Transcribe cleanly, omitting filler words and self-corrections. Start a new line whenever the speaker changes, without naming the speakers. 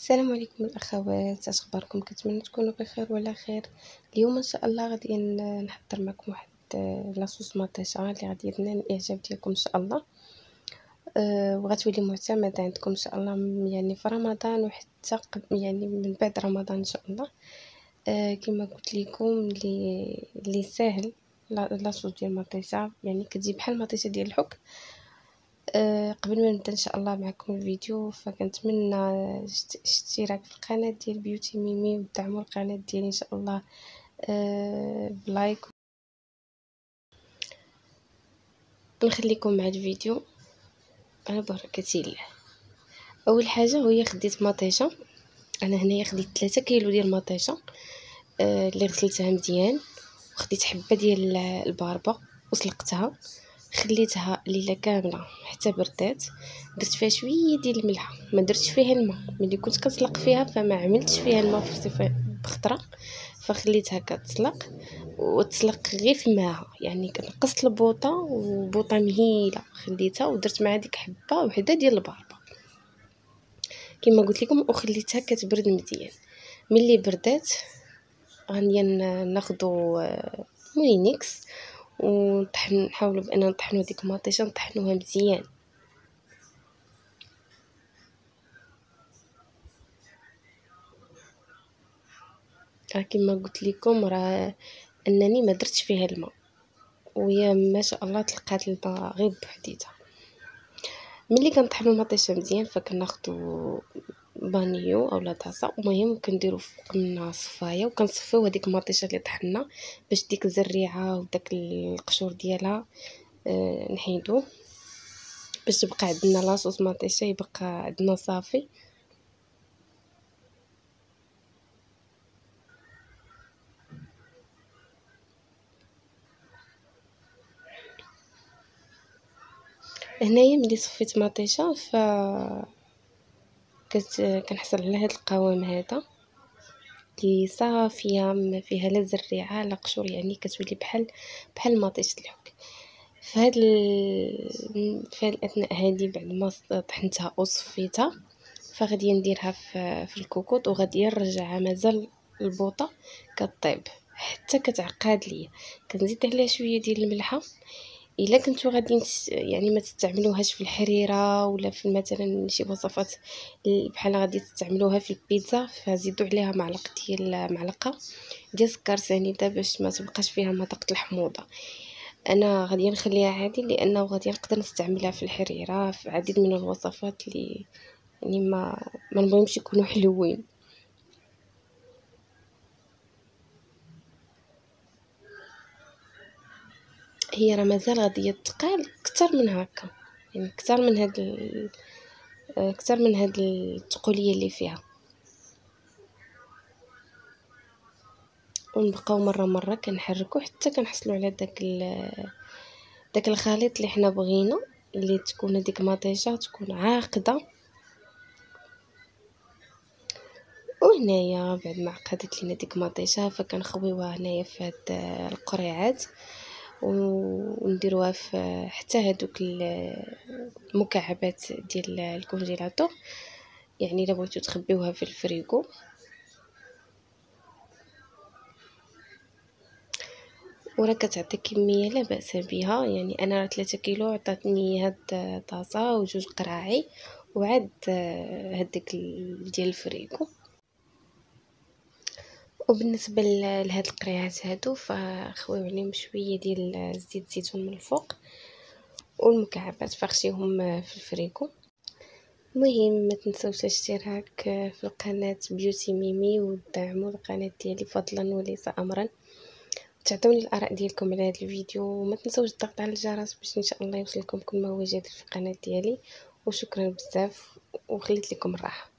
السلام عليكم الاخوات، اش اخباركم؟ كنتمنى تكونوا بخير وعلى خير. اليوم ان شاء الله غادي نحضر معكم واحد لاصوص مطيشه اللي غادي ينال الاعجاب ديالكم ان شاء الله. وغتولي معتمده عندكم ان شاء الله، يعني في رمضان وحتى يعني من بعد رمضان ان شاء الله. كما قلت لكم اللي ساهل لاصوص ديال المطيشه، يعني كتجي بحال المطيشه ديال الحك. قبل ما نبدا ان شاء الله معكم الفيديو، فكنتمنى اشتراك في القناه ديال بيوتي ميمي ودعموا القناه ديالي ان شاء الله بلايك. نخليكم مع الفيديو على بركه الله. اول حاجه هي خديت مطيشه. انا هنايا خديت 3 كيلو ديال المطيشه اللي غسلتها مزيان، وخديت حبه ديال الباربه وسلقتها، خليتها ليله كامله حتى بردات. درت فيها شويه ديال الملحه، ما درتش فيها الماء. ملي كنت كنسلق فيها فما عملتش فيها الماء في بخطره، فخليتها كتسلق وتسلق غير في ماء، يعني كنقصت البوطه وبوطه مهيله خليتها، ودرت مع ديك حبه وحده ديال الباربه كما قلت لكم، وخليتها كتبرد مزيان. ملي بردات غادي ناخذوا مولينيكس ونطحن، نحاولوا بان نطحنوا ديك المطيشه، نطحنوها مزيان. كما قلت لكم راه انني ما درتش فيها الماء، ويا ما شاء الله تلقات الماء غير بوحديتها. ملي كنطحنوا المطيشه مزيان فكناخذوا بانيو اولا طاسه، المهم كنديروا فوق منها صفايه وكنصفيو هذيك المطيشه اللي طحنا باش ديك الزريعه وداك القشور ديالها نحيدوه، باش تبقى عندنا لاصوص مطيشه يبقى عندنا صافي. هنايا ملي صفيت مطيشه كنحصل على هذا القوام هذا اللي صافيه، ما فيها لا زريعه لا قشور، يعني كتولي بحال مطيشه الحك. في هذا الاثناء هذه بعد ما طحنتها وصفيتها، فغادي نديرها في الكوكوط، وغادي نرجعها مازال البوطه كطيب حتى كتعقد ليا. كنزيد عليها شويه ديال الملحه. الا كنتو غادي يعني ما تستعملوهاش في الحريره ولا في مثلا شي وصفات بحال غادي تستعملوها في البيتزا، فزيدوا عليها معلقه ديال سكر سنيده باش ما تبقاش فيها مذاق الحموضه. انا غادي نخليها عادي لانه غادي نقدر نستعملها في الحريره في عديد من الوصفات اللي يعني ما نبغيهمش يكونوا حلوين. هي راه مازال غادي تقال اكثر من هكا، يعني اكثر من هاد التقوليه اللي فيها. ونبقاو مره كنحركو حتى كنحصلوا على داك الخليط اللي حنا بغينا، اللي تكون هذيك مطيشه تكون عاقده. وهنايا بعد ما عقدت لينا ديك مطيشه فكنخويوها هنايا في هاد القريعات ونديروها في حتى هادوك المكعبات ديال الكونجيلاتور، يعني الا بغيتو تخبيوها في الفريغو. وراه كتعطي كميه لا باس بها، يعني انا 3 كيلو عطاتني هاد طاسه وجوج قراعي وعاد هذيك ديال الفريغو. وبالنسبه لهاد القريعات هادو فخويو عليهم شويه ديال زيت الزيتون من الفوق، والمكعبات فغشيهم في الفريغو. المهم ما تنسوش الاشتراك في القناه بيوتي ميمي ودعموا القناه ديالي فضلا وليس امرا، تعطوني الاراء ديالكم على هذا الفيديو، وما تنسوش الضغط على الجرس باش ان شاء الله يوصلكم كل ما هو جديد في القناه ديالي. وشكرا بزاف وخليت لكم الراحه.